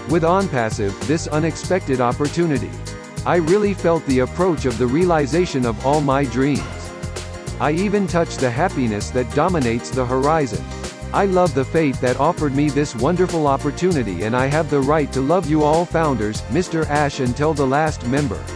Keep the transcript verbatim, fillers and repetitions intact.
With Onpassive, this unexpected opportunity. I really felt the approach of the realization of all my dreams. I even touched the happiness that dominates the horizon. I love the fate that offered me this wonderful opportunity, and I have the right to love you all founders, Mister Ash until the last member.